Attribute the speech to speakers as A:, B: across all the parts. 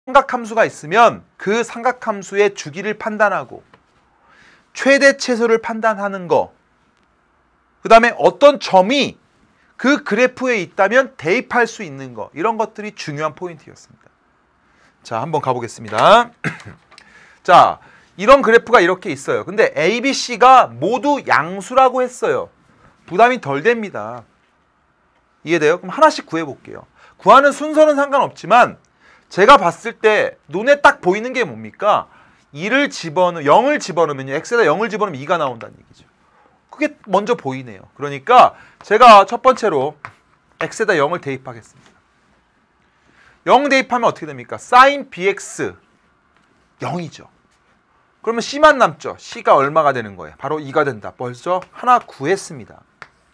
A: 삼각함수가 있으면 그 삼각함수의 주기를 판단하고 최대 최소를 판단하는 거, 그 다음에 어떤 점이 그 그래프에 있다면 대입할 수 있는 거, 이런 것들이 중요한 포인트였습니다. 자, 한번 가보겠습니다. 자, 이런 그래프가 이렇게 있어요. 근데 A, B, C가 모두 양수라고 했어요. 부담이 덜 됩니다. 이해돼요? 그럼 하나씩 구해볼게요. 구하는 순서는 상관없지만 제가 봤을 때 눈에 딱 보이는 게 뭡니까? 0을 집어넣으면요. x에다 0을 집어넣으면 2가 나온다는 얘기죠. 그게 먼저 보이네요. 그러니까 제가 첫 번째로 x에다 0을 대입하겠습니다. 0 대입하면 어떻게 됩니까? sin bx 0이죠. 그러면 c만 남죠. c가 얼마가 되는 거예요? 바로 2가 된다. 벌써 하나 구했습니다.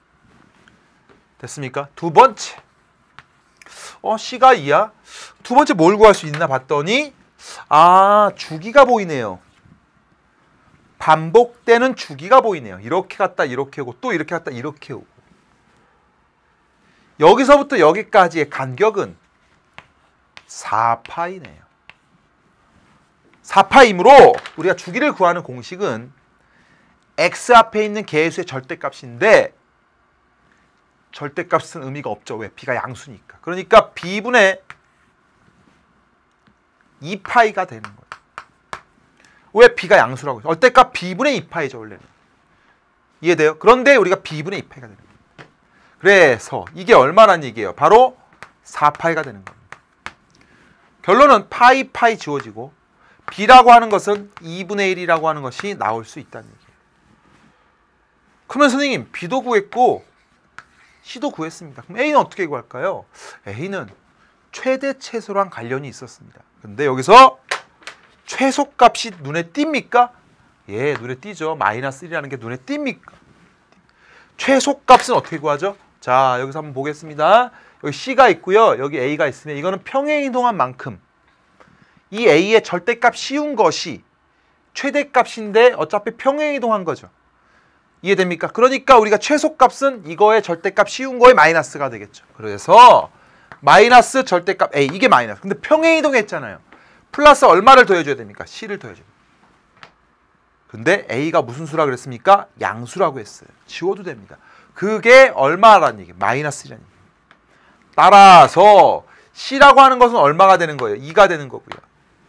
A: 됐습니까? 두 번째. c가 2야? 두 번째 뭘 구할 수 있나 봤더니 주기가 보이네요. 반복되는 주기가 보이네요. 이렇게 갔다 이렇게 오고 또 이렇게 갔다 이렇게 오고. 여기서부터 여기까지의 간격은 4파이네요. 4파이므로 우리가 주기를 구하는 공식은 x 앞에 있는 개수의 절대값인데 절대값은 의미가 없죠. 왜? b가 양수니까. 그러니까 b분의 2파이가 되는 거예요. 왜? b가 양수라고 해서. 절대값 b분의 2파이죠, 원래는. 이해돼요? 그런데 우리가 b분의 2파이가 되는 거예요. 그래서 이게 얼마란 얘기예요? 바로 4파이가 되는 겁니다. 결론은 파이 지워지고 b라고 하는 것은 2분의 1이라고 하는 것이 나올 수 있다는 얘기예요. 그러면 선생님, b도 구했고 C도 구했습니다. 그럼 A는 어떻게 구할까요? A는 최대 최소랑 관련이 있었습니다. 근데 여기서 최소값이 눈에 띕니까? 예, 눈에 띄죠. 마이너스 1이라는 게 눈에 띕니까? 최소값은 어떻게 구하죠? 자, 여기서 한번 보겠습니다. 여기 C가 있고요. 여기 A가 있으면 이거는 평행이동한 만큼 이 A의 절대값 씌운 것이 최대값인데 어차피 평행이동한 거죠. 이해됩니까? 그러니까 우리가 최소값은 이거의 절대값 씌운 거에 마이너스가 되겠죠. 그래서 마이너스 절대값 A, 이게 마이너스. 근데 평행이동했잖아요. 플러스 얼마를 더해줘야 됩니까? C를 더해줘야 됩니다. 근데 A가 무슨 수라 그랬습니까? 양수라고 했어요. 지워도 됩니다. 그게 얼마라는 얘기예요? 마이너스 1이라는 얘기예요. 따라서 C라고 하는 것은 얼마가 되는 거예요? 2가 되는 거고요.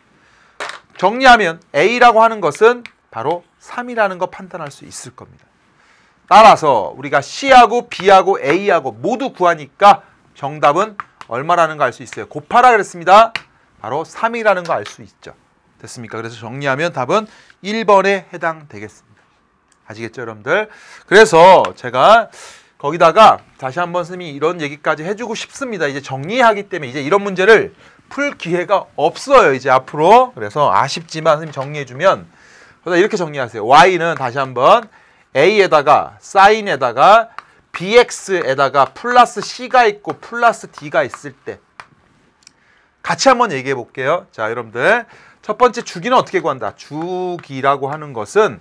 A: 정리하면 A라고 하는 것은 바로 3이라는 거 판단할 수 있을 겁니다. 따라서 우리가 C하고 B하고 A하고 모두 구하니까 정답은 얼마라는 거 알 수 있어요. 곱하라 그랬습니다. 바로 3이라는 거 알 수 있죠. 됐습니까? 그래서 정리하면 답은 1번에 해당되겠습니다. 아시겠죠, 여러분들? 그래서 제가 거기다가 다시 한번 선생님이 이런 얘기까지 해주고 싶습니다. 이제 정리하기 때문에 이제 이런 문제를 풀 기회가 없어요, 이제 앞으로. 그래서 아쉽지만 선생님 정리해주면 이렇게 정리하세요. Y는 다시 한번 A에다가 사인에다가 BX에다가 플러스 C가 있고 플러스 D가 있을 때 같이 한번 얘기해 볼게요. 자, 여러분들 첫 번째 주기는 어떻게 구한다? 주기라고 하는 것은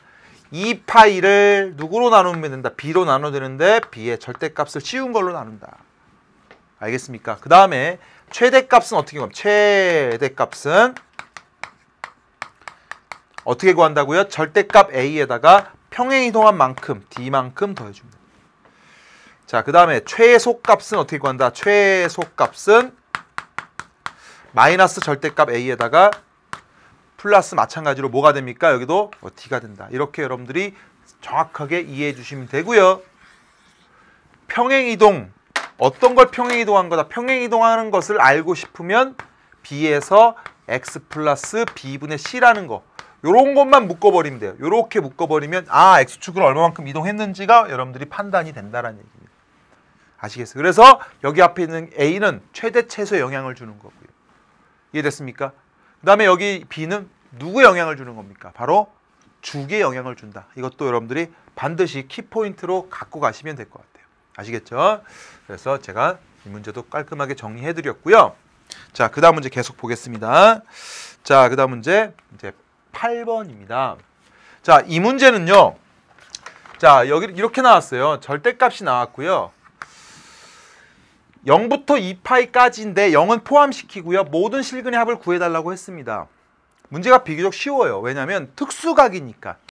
A: 2파이를 누구로 나누면 된다? B로 나눠야 되는데 B의 절대값을 씌운 걸로 나눈다. 알겠습니까? 그 다음에 최대값은 어떻게 구합니까? 최대값은 어떻게 구한다고요? 절대값 A에다가 평행이동한 만큼 D만큼 더해줍니다. 자, 그 다음에 최소값은 어떻게 구한다? 최소값은 마이너스 절대값 A에다가 플러스 마찬가지로 뭐가 됩니까? 여기도 D가 된다. 이렇게 여러분들이 정확하게 이해해 주시면 되고요. 평행이동, 어떤 걸 평행이동한 거다? 평행이동하는 것을 알고 싶으면 B에서 X 플러스 B분의 C라는 거, 요런 것만 묶어버리면 돼요. 요렇게 묶어버리면 X축을 얼마만큼 이동했는지가 여러분들이 판단이 된다는 얘기입니다. 아시겠어요? 그래서 여기 앞에 있는 A는 최대 최소의 영향을 주는 거고요. 이해됐습니까? 그 다음에 여기 B는 누구의 영향을 주는 겁니까? 바로 주기의 영향을 준다. 이것도 여러분들이 반드시 키포인트로 갖고 가시면 될 것 같아요. 아시겠죠? 그래서 제가 이 문제도 깔끔하게 정리해드렸고요. 자, 그 다음 문제 계속 보겠습니다. 자, 그 다음 문제 이제 8번입니다. 자, 이 문제는요. 자, 여기 이렇게 나왔어요. 절대값이 나왔고요. 0부터 2파이까지인데 0은 포함시키고요. 모든 실근의 합을 구해달라고 했습니다. 문제가 비교적 쉬워요. 왜냐하면 특수각이니까.